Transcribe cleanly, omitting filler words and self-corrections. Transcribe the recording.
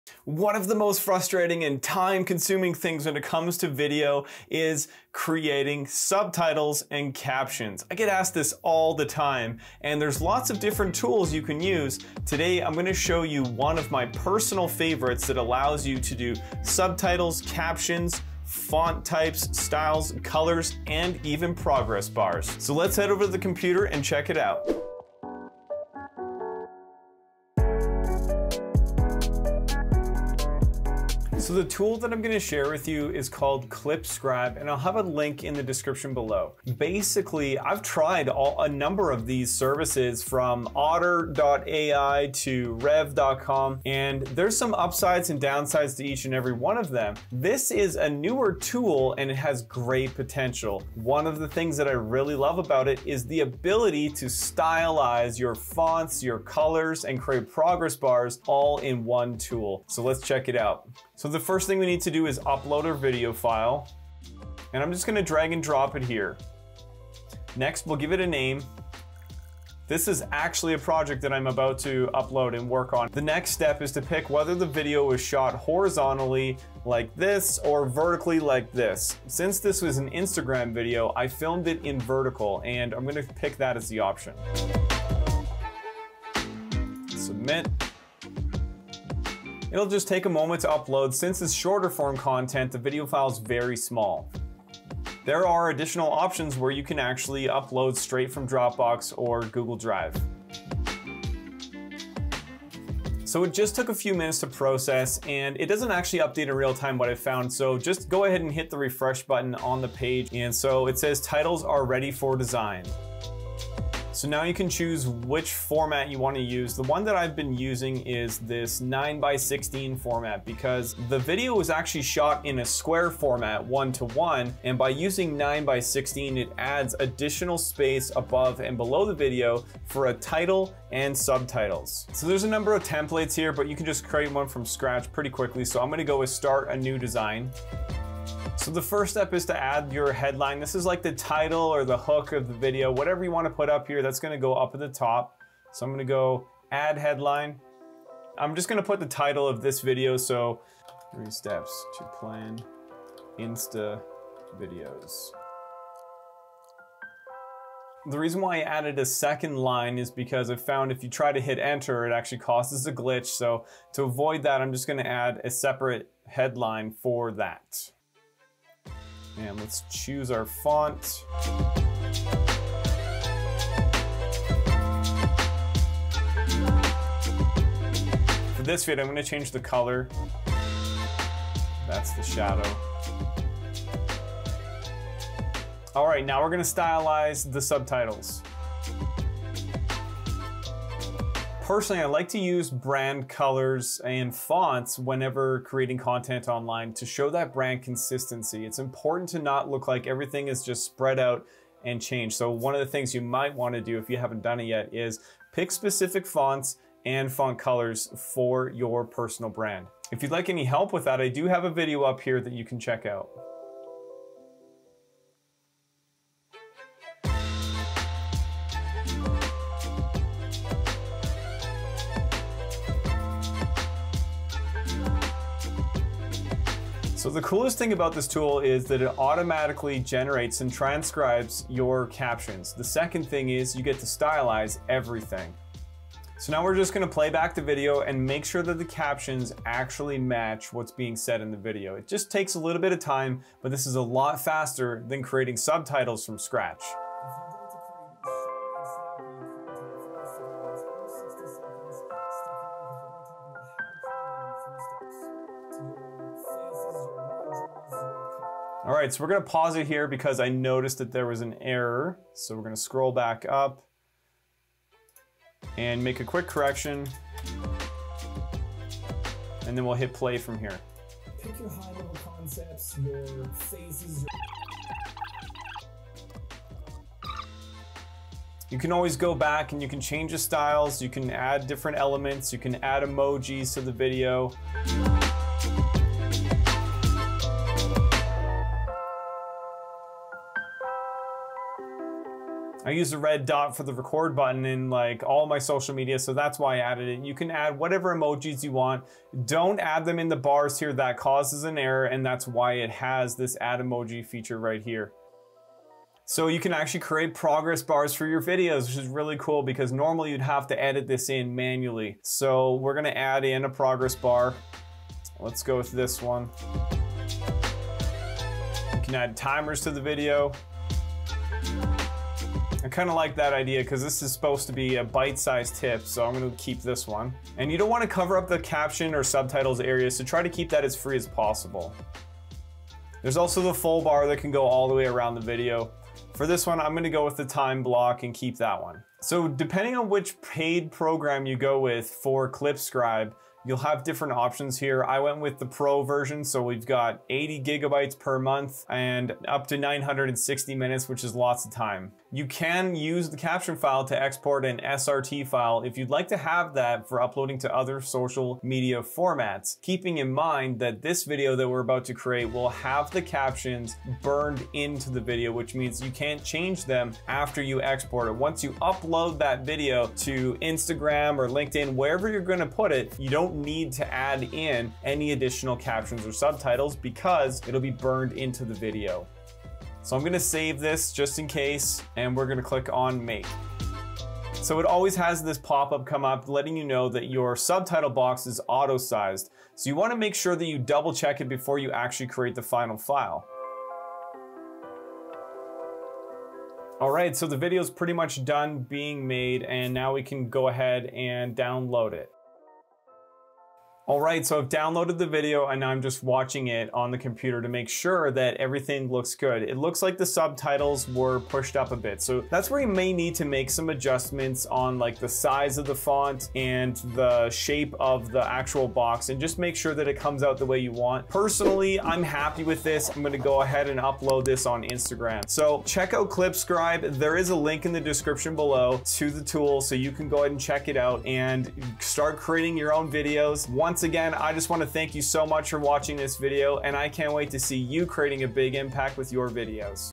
One of the most frustrating and time-consuming things when it comes to video is creating subtitles and captions. I get asked this all the time, and there's lots of different tools you can use. Today, I'm going to show you one of my personal favorites that allows you to do subtitles, captions, font types, styles, colors, and even progress bars. So let's head over to the computer and check it out. So the tool that I'm going to share with you is called Clipscribe, and I'll have a link in the description below. Basically, I've tried a number of these services from otter.ai to rev.com, and there's some upsides and downsides to each and every one of them. This is a newer tool and it has great potential. One of the things that I really love about it is the ability to stylize your fonts, your colors, and create progress bars all in one tool. So let's check it out. So the first thing we need to do is upload our video file, and I'm just going to drag and drop it here. Next, we'll give it a name. This is actually a project that I'm about to upload and work on. The next step is to pick whether the video is shot horizontally like this or vertically like this. Since this was an Instagram video, I filmed it in vertical, and I'm going to pick that as the option. Submit. It'll just take a moment to upload. Since it's shorter form content, the video file is very small. There are additional options where you can actually upload straight from Dropbox or Google Drive. So it just took a few minutes to process, and it doesn't actually update in real time what I found. So just go ahead and hit the refresh button on the page. And so it says titles are ready for design. So now you can choose which format you want to use. The one that I've been using is this 9:16 format because the video was actually shot in a square format 1:1, and by using 9:16 it adds additional space above and below the video for a title and subtitles. So there's a number of templates here, but you can just create one from scratch pretty quickly. So I'm going to go with start a new design. So the first step is to add your headline. This is like the title or the hook of the video, whatever you want to put up here, that's going to go up at the top. So I'm going to go add headline. I'm just going to put the title of this video. So 3 steps to plan Insta videos. The reason why I added a second line is because I found if you try to hit enter, it actually causes a glitch. So to avoid that, I'm just going to add a separate headline for that. And let's choose our font. For this video, I'm going to change the color. That's the shadow. All right, now we're going to stylize the subtitles. Personally, I like to use brand colors and fonts whenever creating content online to show that brand consistency. It's important to not look like everything is just spread out and changed. So one of the things you might want to do if you haven't done it yet is pick specific fonts and font colors for your personal brand. If you'd like any help with that, I do have a video up here that you can check out. So the coolest thing about this tool is that it automatically generates and transcribes your captions. The second thing is you get to stylize everything. So now we're just going to play back the video and make sure that the captions actually match what's being said in the video. It just takes a little bit of time, but this is a lot faster than creating subtitles from scratch. All right, so we're gonna pause it here because I noticed that there was an error. So we're gonna scroll back up and make a quick correction. And then we'll hit play from here. Pick your high-level concepts, your phases. You can always go back and you can change the styles, you can add different elements, you can add emojis to the video. I use the red dot for the record button in like all my social media, so that's why I added it. You can add whatever emojis you want. Don't add them in the bars here. That causes an error, and that's why it has this add emoji feature right here. So you can actually create progress bars for your videos, which is really cool because normally you'd have to edit this in manually. So we're gonna add in a progress bar. Let's go with this one. You can add timers to the video. I kind of like that idea because this is supposed to be a bite-sized tip, so I'm going to keep this one. And you don't want to cover up the caption or subtitles area, so try to keep that as free as possible. There's also the full bar that can go all the way around the video. For this one, I'm going to go with the time block and keep that one. So depending on which paid program you go with for Clipscribe, you'll have different options here. I went with the Pro version, so we've got 80 gigabytes per month and up to 960 minutes, which is lots of time. You can use the caption file to export an SRT file if you'd like to have that for uploading to other social media formats, keeping in mind that this video that we're about to create will have the captions burned into the video, which means you can't change them after you export it. Once you upload that video to Instagram or LinkedIn, wherever you're going to put it, you don't need to add in any additional captions or subtitles because it'll be burned into the video. So I'm going to save this just in case, and we're going to click on Make. So it always has this pop-up come up letting you know that your subtitle box is auto-sized. So you want to make sure that you double check it before you actually create the final file. All right, so the video is pretty much done being made, and now we can go ahead and download it. All right, so I've downloaded the video and now I'm just watching it on the computer to make sure that everything looks good. It looks like the subtitles were pushed up a bit. So that's where you may need to make some adjustments on like the size of the font and the shape of the actual box, and just make sure that it comes out the way you want. Personally, I'm happy with this. I'm gonna go ahead and upload this on Instagram. So check out Clipscribe. There is a link in the description below to the tool, so you can go ahead and check it out and start creating your own videos. Once again, I just want to thank you so much for watching this video, and I can't wait to see you creating a big impact with your videos.